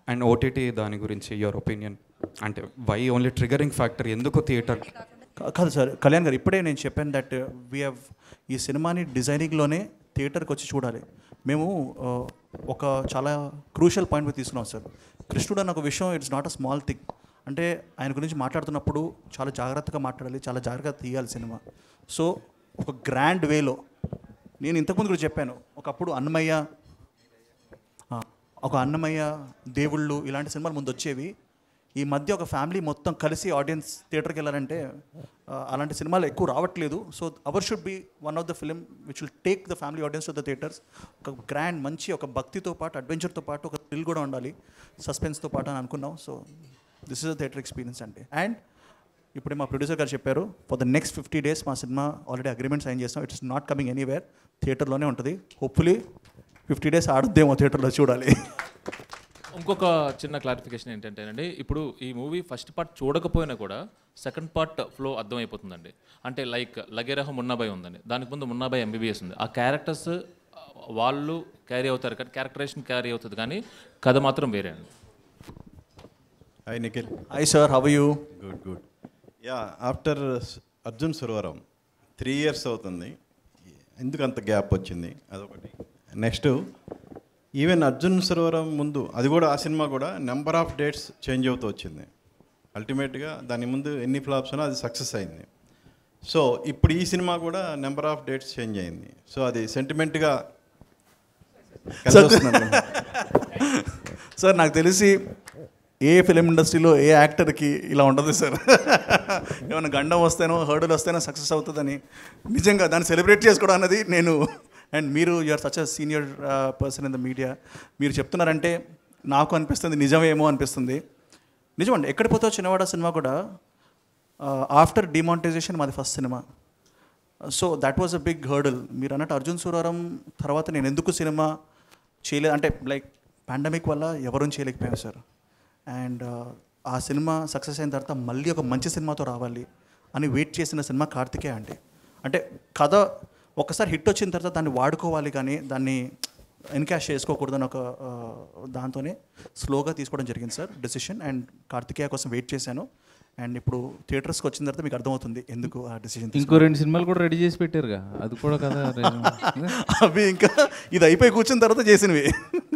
And OTT దాని గురించి your opinion, అంటే వై ఓన్లీ ట్రిగరింగ్ ఫ్యాక్టర్, ఎందుకు థియేటర్? కాదు సార్, కళ్యాణ్ గారు ఇప్పుడే నేను చెప్పాను దట్ వీ హ్యావ్ ఈ సినిమాని డిజైనింగ్లోనే థియేటర్కి వచ్చి చూడాలి. మేము ఒక చాలా క్రూషియల్ పాయింట్ మీద తీసుకున్నాం సార్. కృష్ణుడు అన్న ఒక విషయం it's not a small thing. అంటే ఆయన గురించి మాట్లాడుతున్నప్పుడు చాలా జాగ్రత్తగా మాట్లాడాలి, చాలా జాగ్రత్తగా తీయాలి సినిమా. సో ఒక గ్రాండ్ వేలో, నేను ఇంతకుముందు కూడా చెప్పాను, ఒకప్పుడు అన్నమయ్య దేవుళ్ళు ఇలాంటి సినిమాలు ముందు వచ్చేవి. ఈ మధ్య ఒక ఫ్యామిలీ మొత్తం కలిసి ఆడియన్స్ థియేటర్కి వెళ్ళాలంటే అలాంటి సినిమాలు ఎక్కువ రావట్లేదు. So our should be one of the film which will take the family audience to the theatres. ఒక గ్రాండ్ మంచి ఒక భక్తితో పాటు అడ్వెంచర్తో పాటు ఒక థ్రిల్ కూడా ఉండాలి, సస్పెన్స్తో పాటు అని అనుకున్నాం. So this is the theatre experience అండి. అండ్ ఇప్పుడే మా ప్రొడ్యూసర్ గారు చెప్పారు, ఫర్ ద నెక్స్ట్ 50 days మా సినిమా ఆల్రెడీ అగ్రిమెంట్ సైన్ చేస్తాం. ఇట్స్ నాట్ కమింగ్ ఎనీవేర్, థియేటర్లోనే ఉంటుంది. హోప్ఫుల్లీ 50 days ఆడుద్దేమో థియేటర్లో, చూడాలి. ఇంకొక చిన్న క్లారిఫికేషన్ ఏంటంటేనండి, ఇప్పుడు ఈ మూవీ ఫస్ట్ పార్ట్ చూడకపోయినా కూడా సెకండ్ పార్ట్ ఫ్లో అర్థమైపోతుందండి. అంటే లైక్ లగేరహం మున్నాబాయ్ ఉందండి, దానికి ముందు మున్నాబాయ్ ఎంబీబీఎస్ ఉంది. ఆ క్యారెక్టర్స్ వాళ్ళు క్యారీ అవుతారు కానీ క్యారెక్టరేషన్ క్యారీ అవుతుంది, కానీ కథ మాత్రం వేరే అండి. Hi Nikhil. Hi sir, how are you? Good. Ya, after Arjun Suravaram 3 years అవుతుంది. ఎందుకు అంత గ్యాప్ వచ్చింది అదొకటి. నెక్స్ట్ ఈవెన్ అర్జున్ సురవరం ముందు అది కూడా, ఆ సినిమా కూడా నెంబర్ ఆఫ్ డేట్స్ చేంజ్ అవుతూ వచ్చింది. అల్టిమేట్గా దాని ముందు ఎన్ని ఫ్లాప్స్ ఉన్నా అది సక్సెస్ అయింది. సో ఇప్పుడు ఈ సినిమా కూడా నెంబర్ ఆఫ్ డేట్స్ చేంజ్ అయింది. సో అది సెంటిమెంట్గా సార్ నాకు తెలిసి ఏ ఫిలిం ఇండస్ట్రీలో ఏ యాక్టర్కి ఇలా ఉండదు సార్. ఏమైనా గండం వస్తేనో హర్డులు వస్తేనో సక్సెస్ అవుతుందని నిజంగా దాన్ని సెలబ్రేట్ చేసుకోవడం అన్నది నేను. అండ్ మీరు you are such a senior person in the media, మీరు చెప్తున్నారంటే నాకు అనిపిస్తుంది నిజమేమో అనిపిస్తుంది. నిజమండి, ఎక్కడ పోతావు చిన్నవాడ సినిమా కూడా ఆఫ్టర్ డిమానిటైజేషన్ మాది first cinema. So that was a big hurdle. మీరు అన్నట్టు అర్జున్ సురవరం తర్వాత నేను ఎందుకు సినిమా చేయలేదు అంటే లైక్ పాండమిక్ వల్ల ఎవరూ చేయలేకపోయాను సార్. అండ్ ఆ సినిమా సక్సెస్ అయిన తర్వాత మళ్ళీ ఒక మంచి సినిమాతో రావాలి అని వెయిట్ చేసిన సినిమా కార్తికేయ అండి. అంటే కథ ఒకసారి హిట్ వచ్చిన తర్వాత దాన్ని వాడుకోవాలి కానీ దాన్ని ఎన్కాష్ చేసుకోకూడదని ఒక దాంతోనే స్లోగా తీసుకోవడం జరిగింది సార్ డెసిషన్. అండ్ కార్తికేయ కోసం వెయిట్ చేశాను. అండ్ ఇప్పుడు థియేటర్స్కి వచ్చిన తర్వాత మీకు అర్థమవుతుంది ఎందుకు ఆ డెసిషన్. ఇంకో 2 సినిమాలు కూడా రెడీ చేసి పెట్టారుగా, అది కూడా కదా. అవి ఇంకా ఇది అయిపోయి కూర్చున్న తర్వాత చేసినవి.